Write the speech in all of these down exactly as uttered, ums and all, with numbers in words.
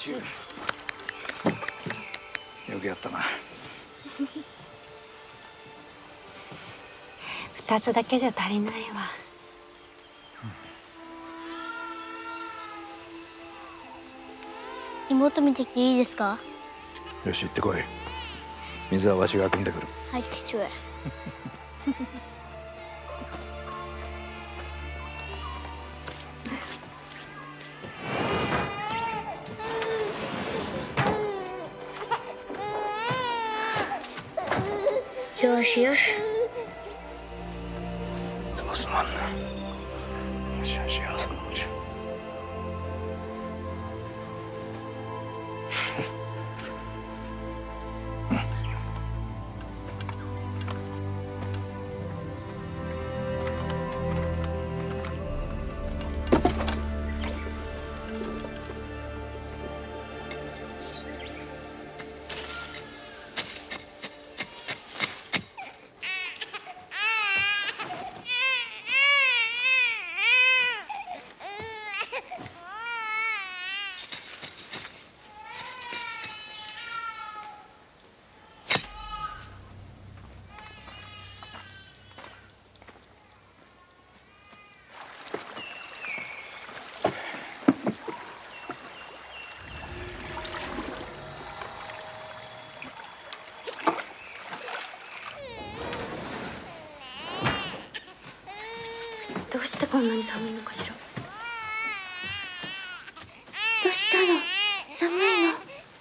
中。よくやったな。 二つだけじゃ足りないわ。 妹見てきていいですか？ よし、行ってこい。水はわしが汲んでくる。 はい、父上。よしよし。 いつもすまんな。よしよし、朝のうち。 どうしてこんなに寒いのかしら。どうしたの？寒いの？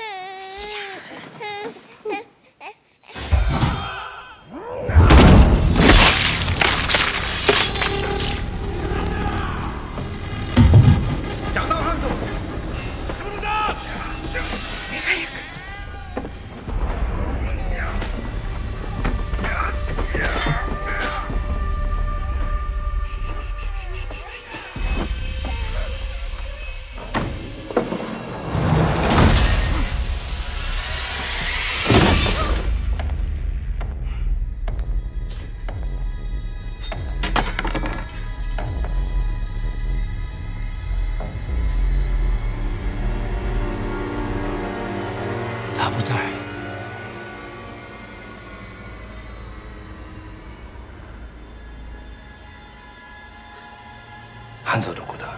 汉族どこだ？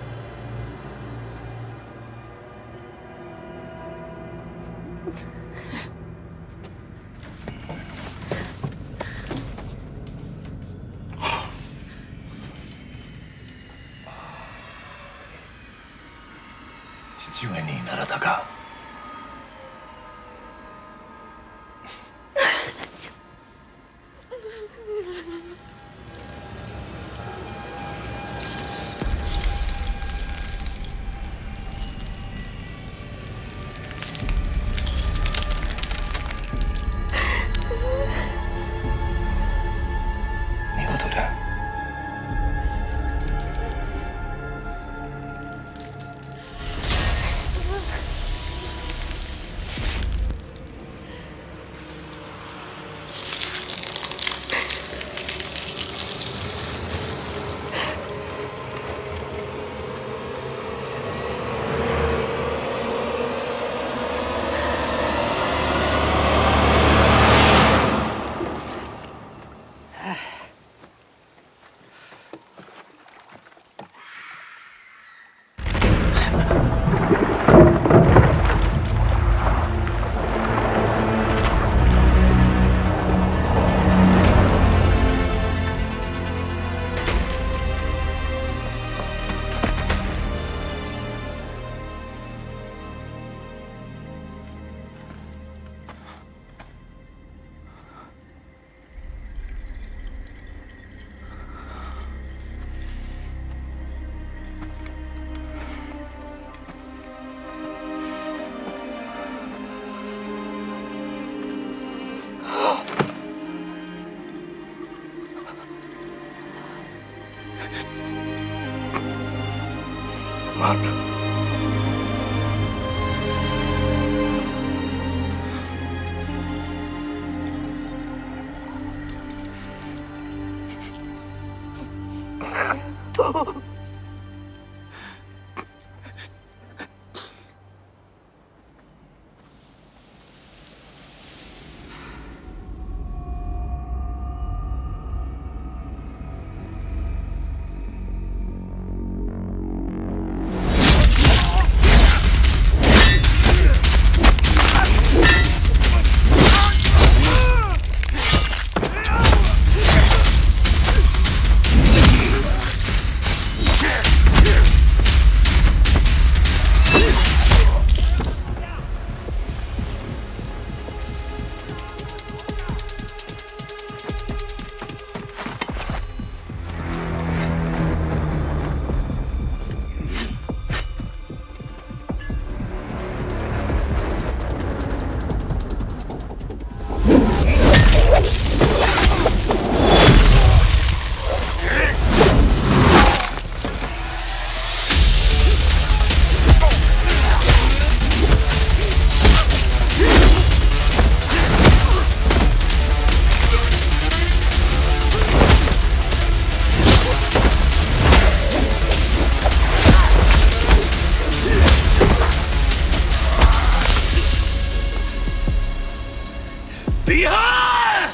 父上にならたか？すまん。 离汉！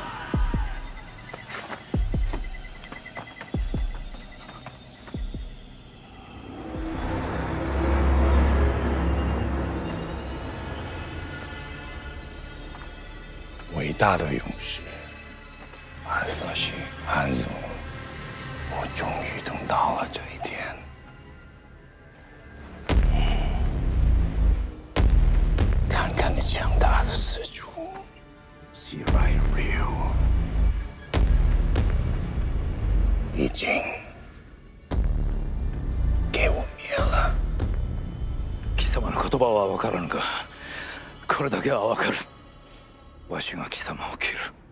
伟大的勇士，安瑟西，安祖，我终于等到了这一天。看看你强大的四处，西来 Liu 已经给我灭了。 貴様の言葉は分からぬが、これだけは分かる。わしが貴様を切る。